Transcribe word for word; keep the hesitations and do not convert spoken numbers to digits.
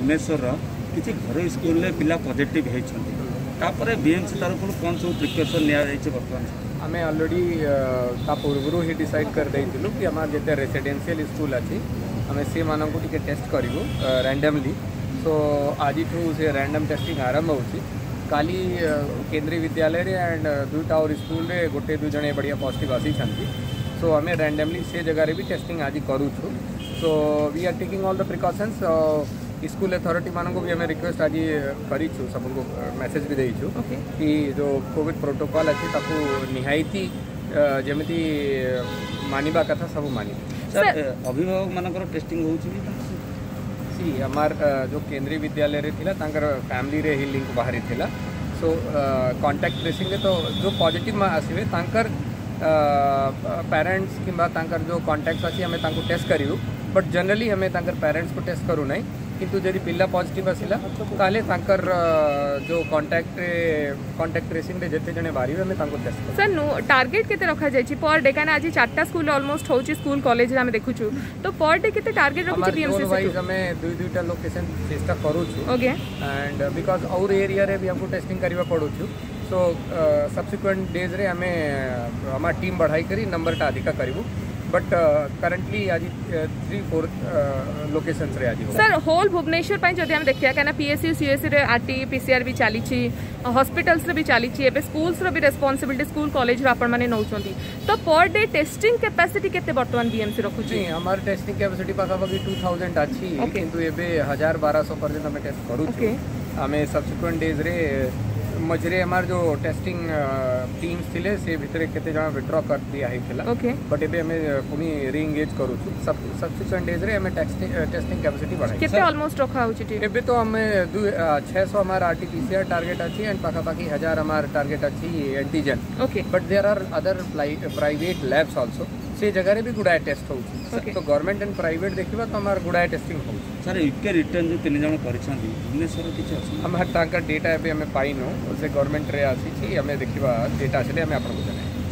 भुवनेश्वर किसी घर स्कूल में पिला पॉजिटिव होती बीएमसी तरफ कौन सब प्रिकसन नि बर्तमान आम अलरेडी पूर्व ही डिसाइड कर देलु कि आम जिते रेसिडेंशियल स्कूल अच्छी आम से मानक टी टेस्ट करूँ रैंडमली सो आज से रैंडम टेस्टिंग आरंभ हो काली केंद्रीय विद्यालय रे एंड दुईटा और स्कूल रे गोटे दुई जने बढ़िया पॉजिटिव आसी सो आम रैंडमली से जगह भी टेस्टिंग आज करूँ so we are taking all the precautions school authority मानक भी आम रिक्वेस्ट आज करूँ सबको मेसेज भी देचु okay. कि जो कोविड प्रोटोकॉल अच्छी ताकू निहायती जमी मानिबा कथा सब मानी अभिभावक मानकर टेस्टिंग हो सी हमार जो केंद्रीय विद्यालय रे थिला तांकर फैमिली रे ही लिंक बाहरी थिला सो कांटेक्ट ट्रेसिंग रे तो जो पॉजिटिव में आसीबे तांकर पेरेंट्स किंबा तांकर जो कांटेक्ट्स अछि हमें तांको टेस्ट करियो बट जनरली हमें तांकर पेरेंट्स को टेस्ट करू नहीं किंतु जदि पिला पॉजिटिव आसिला ताले तांकर जो कांटेक्ट कांटेक्ट ट्रेसिंग रे जते जने बारी हमें तांको टेस्ट करू सर नो टारगेट केते रखा जाय छी पर डे काना आज चारटा स्कूल ऑलमोस्ट होची स्कूल कॉलेज रे हम देखु छु तो पर डे केते टारगेट रखु छी बीएमसी से वाइज हमें दुई दुईटा लोकेशन चेष्टा करू छु ओके एंड बिकॉज़ और एरिया रे भी हमको टेस्टिंग करबा पड़ू छु सो सब्सिक्वेंट डेज रे हमें हमार टीम बढ़ाई करी नंबर टा अधिका करिवु बट करंटली आज थ्री फोर लोकेशन रे आज सर होल भुवनेश्वर पई जदि हम देखिया काना पीएसयू सीएससी रे आरटी पीसीआर भी चली छी हॉस्पिटल्स रे भी चली छी एबे स्कूल्स रे भी रिस्पांसिबिलिटी स्कूल कॉलेज रे आपण माने नउचंती तो पर डे टेस्टिंग कैपेसिटी केते वर्तमान बीएमसी रखु छी हमार टेस्टिंग कैपेसिटी पाखा पाखी टू थाउजेंड अछि किंतु एबे one thousand twelve hundred पर्यंत हमें टेस्ट करू छी हमें सब्सिक्वेंट डेज रे मझे हमार जो टेस्टिंग टीम्स थिले से भितर केते जणा विड्रॉ कर दिया हेथिला ओके बट एबे हमें पुनी रीएंगेज करू छु सब सब्सिक्वेंट डेज रे हमें टेस्टिंग टेस्टिंग कैपेसिटी बढ़ाई केते ऑलमोस्ट रखा होची टी एबे तो हमें six hundred हमार आरटीपीसीआर टारगेट अछि एंड पाखा पाखी one thousand हमार टारगेट अछि antigen okay but there are other private labs also से जगह रे भी गुडाए टेस्ट होची तो गवर्नमेंट एंड प्राइवेट देखिबा तो हमार गुडाए टेस्टिंग होची सर यूके रिटर्न जो तीन जण करिसंती भुवनेश्वर किछ अछि हम हर टाका डेटा एबे हमें पाइनो से गवर्नमेंट रे आसी छी हमें देखिबा डेटा आसले हमें आपन को जनाए।